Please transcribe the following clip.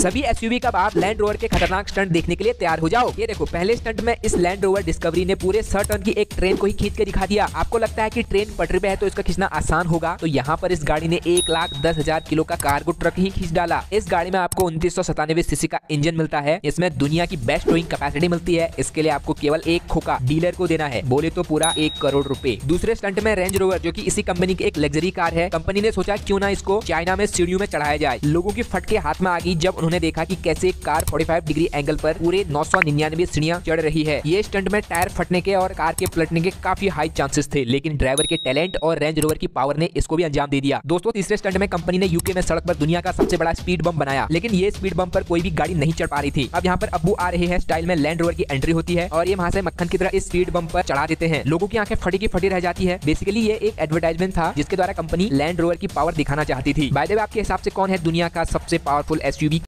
सभी एसयूवी का बाप लैंड रोवर के खतरनाक स्टंट देखने के लिए तैयार हो जाओ। ये देखो, पहले स्टंट में इस लैंड रोवर डिस्कवरी ने पूरे 100 टन की एक ट्रेन को ही खींच के दिखा दिया। आपको लगता है कि ट्रेन पटरी पे है तो इसका खींचना आसान होगा, तो यहाँ पर इस गाड़ी ने 1,10,000 किलो का कार्गो ट्रक ही खींच डाला। इस गाड़ी में आपको 2997 सीसी का इंजन मिलता है। इसमें दुनिया की बेस्ट टोइंग कैपेसिटी मिलती है। इसके लिए आपको केवल एक खोखा डीलर को देना है, बोले तो पूरा 1 करोड़ रुपए। दूसरे स्टंट में रेंज रोवर, जो कि इसी कंपनी की एक लग्जरी कार है, कंपनी ने सोचा क्यों ना इसको चाइना में सीढ़ियों में चढ़ाया जाए। लोगों की फटके हाथ में आ गई जब उन्होंने देखा कि कैसे एक कार 45 डिग्री एंगल पर पूरे 999 सीढ़ियां चढ़ रही है। ये स्टंट में टायर फटने के और कार के पलटने के काफी हाई चांसेस थे, लेकिन ड्राइवर के टैलेंट और रेंज रोवर की पावर ने इसको भी अंजाम दे दिया। दोस्तों, तीसरे स्टंट में कंपनी ने यूके में सड़क पर दुनिया का सबसे बड़ा स्पीड बम बनाया, लेकिन ये स्पीड बम पर कोई भी गाड़ी नहीं चढ़ पा रही थी। अब यहाँ पर अब्बू आ रहे हैं, स्टाइल में लैंड रोवर की एंट्री होती है और ये वहां से मक्खन की तरह इस स्पीड बम पर चढ़ा देते हैं। लोगों की आंखें फटी की फटी रह जाती है। बेसिकली ये एक एडवर्टाइजमेंट था जिसके द्वारा कंपनी लैंड रोवर की पावर दिखाना चाहती थी। बाय द वे, आपके हिसाब से कौन है दुनिया का सबसे पावरफुल एसयूवी?